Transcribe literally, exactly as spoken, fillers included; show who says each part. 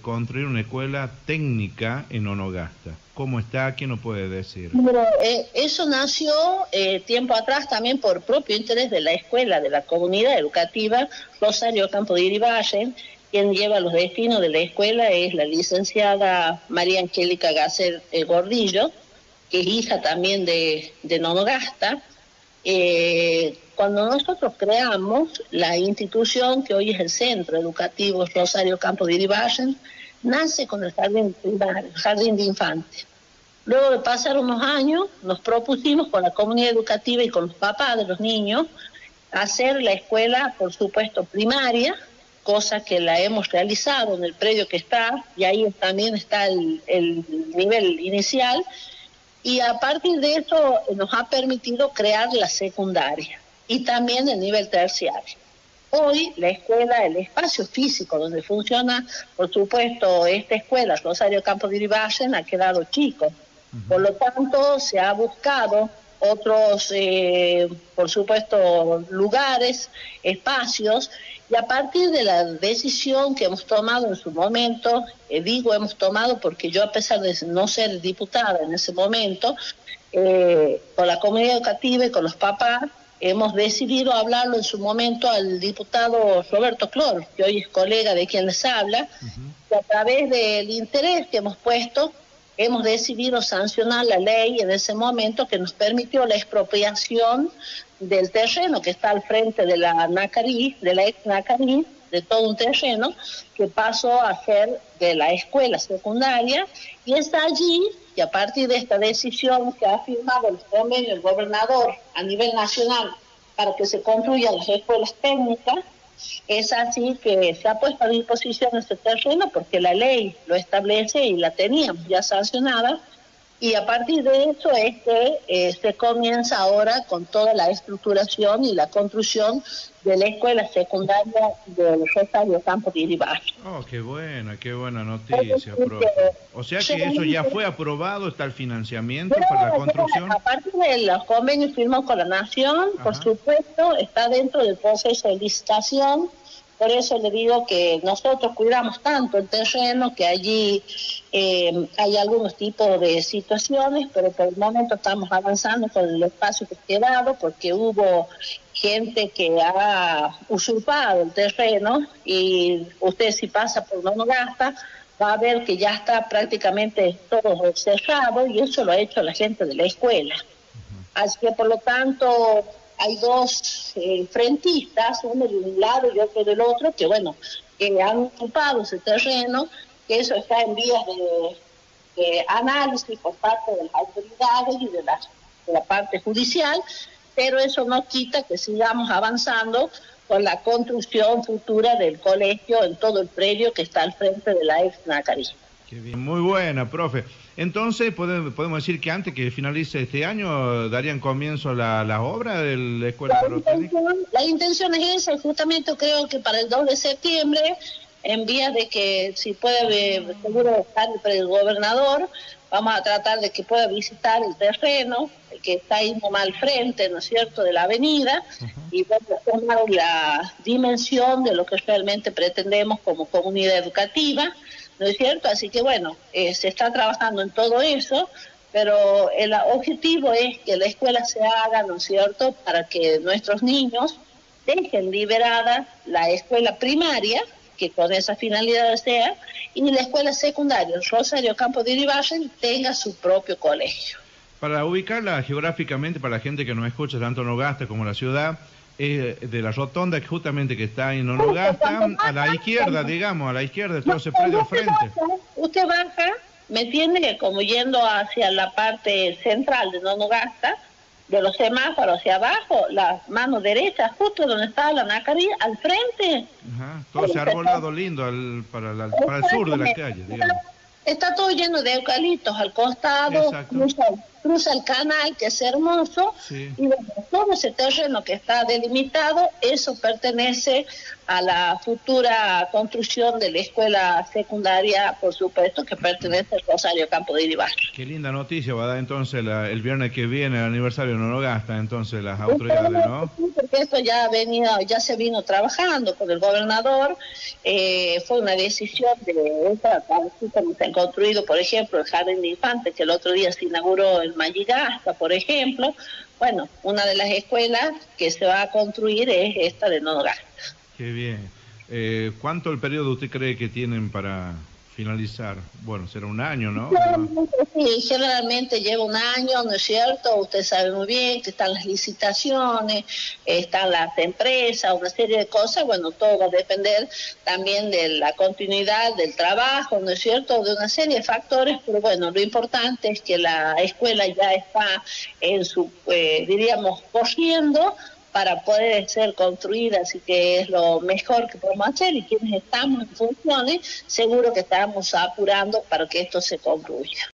Speaker 1: construir una escuela técnica en Onogasta. ¿Cómo está? ¿Quién nos puede decir?
Speaker 2: Pero, eh, eso nació eh, tiempo atrás también por propio interés de la escuela, de la comunidad educativa Rosario Campo de Iribarren. Quien lleva los destinos de la escuela es la licenciada María Angélica Gasser eh, Gordillo, que es hija también de, de Onogasta. Eh, cuando nosotros creamos la institución que hoy es el Centro Educativo Rosario Campo de Iribarren, nace con el jardín primario, jardín de infantes. Luego de pasar unos años, nos propusimos con la comunidad educativa y con los papás de los niños hacer la escuela, por supuesto, primaria, cosa que la hemos realizado en el predio que está, y ahí también está el, el nivel inicial, y a partir de eso nos ha permitido crear la secundaria y también el nivel terciario. Hoy la escuela, el espacio físico donde funciona, por supuesto, esta escuela, Rosario Campo de Iribarren, ha quedado chico. Uh-huh. Por lo tanto, se ha buscado otros, eh, por supuesto, lugares, espacios, y a partir de la decisión que hemos tomado en su momento, eh, digo hemos tomado porque yo, a pesar de no ser diputada en ese momento, eh, con la comunidad educativa y con los papás, hemos decidido hablarlo en su momento al diputado Roberto Clor, que hoy es colega de quien les habla, uh-huh. Y a través del interés que hemos puesto, hemos decidido sancionar la ley en ese momento que nos permitió la expropiación del terreno que está al frente de la Nacarí, de la ex Nacarí, de todo un terreno que pasó a ser de la escuela secundaria, y está allí, y a partir de esta decisión que ha firmado el convenio el gobernador a nivel nacional para que se construyan las escuelas técnicas, es así que se ha puesto a disposición este terreno porque la ley lo establece y la teníamos ya sancionada, y a partir de eso es que eh, se comienza ahora con toda la estructuración y la construcción de la escuela secundaria del Rosario Campo de Iribarren.
Speaker 1: Oh, qué buena, qué buena noticia, profe. O sea que eso ya fue aprobado, está el financiamiento no, para la construcción.
Speaker 2: A partir de los convenios firmados con la Nación, Ajá. Por supuesto, está dentro del proceso de licitación. Por eso le digo que nosotros cuidamos tanto el terreno, que allí eh, hay algunos tipos de situaciones, pero por el momento estamos avanzando con el espacio que ha quedado, porque hubo gente que ha usurpado el terreno, y usted si pasa por Onogasta va a ver que ya está prácticamente todo cerrado, y eso lo ha hecho la gente de la escuela. Uh-huh. Así que por lo tanto hay dos eh, frentistas, uno de un lado y otro del otro, que bueno, que han ocupado ese terreno, que eso está en vías de, de análisis por parte de las autoridades y de la, de la parte judicial, pero eso no quita que sigamos avanzando con la construcción futura del colegio en todo el predio que está al frente de la ex Nacarí.
Speaker 1: Qué bien, muy buena, profe. Entonces, podemos, podemos decir que antes que finalice este año, ¿darían comienzo la, la obra de la escuela?
Speaker 2: La intención, la intención es esa, y justamente creo que para el dos de septiembre, en vías de que si puede, seguro estar el gobernador, vamos a tratar de que pueda visitar el terreno, que está ahí nomás al frente, ¿no es cierto?, de la avenida, uh-huh. Y vamos a tomar la dimensión de lo que realmente pretendemos como comunidad educativa, ¿no es cierto? Así que bueno, eh, se está trabajando en todo eso, pero el objetivo es que la escuela se haga, ¿no es cierto?, para que nuestros niños dejen liberada la escuela primaria, que con esa finalidad sea, y la escuela secundaria, Rosario Campo de Iribarren, tenga su propio colegio.
Speaker 1: Para ubicarla geográficamente, para la gente que nos escucha tanto en Onogasta como en la ciudad, eh, de la rotonda que justamente que está en Onogasta, a la izquierda, digamos, a la izquierda, de todo ese predio al frente.
Speaker 2: Usted baja, me entiende, como yendo hacia la parte central de Onogasta, de los semáforos hacia abajo, la mano derecha, justo donde está la Nacarí, al frente.
Speaker 1: Ajá, todo ese arbolado lindo al, para, la, para el sur de la calle, digamos.
Speaker 2: Está todo lleno de eucaliptos al costado, mucho, cruza el canal, que es hermoso,
Speaker 1: sí.
Speaker 2: y bueno, todo ese terreno que está delimitado, eso pertenece a la futura construcción de la escuela secundaria, por supuesto, que pertenece al Rosario Campo de Iribarren.
Speaker 1: Qué linda noticia va a dar entonces la, el viernes que viene, el aniversario de Nonogasta, entonces las autoridades, ¿no?
Speaker 2: Porque esto ya ha venido, ya se vino trabajando con el gobernador, eh, fue una decisión de esta, como se han construido, por ejemplo, el Jardín de Infantes, que el otro día se inauguró en Mayigasta, por ejemplo. Bueno, una de las escuelas que se va a construir es esta de Nonogasta.
Speaker 1: Qué bien. Eh, ¿Cuánto el periodo usted cree que tienen para finalizar? Bueno, será un año, ¿no?
Speaker 2: Sí, generalmente lleva un año, ¿no es cierto? Usted sabe muy bien que están las licitaciones, están las empresas, una serie de cosas. Bueno, todo va a depender también de la continuidad del trabajo, ¿no es cierto? De una serie de factores, pero bueno, lo importante es que la escuela ya está en su, eh, diríamos, corriendo para poder ser construida, así que es lo mejor que podemos hacer, y quienes estamos en funciones, seguro que estamos apurando para que esto se concluya.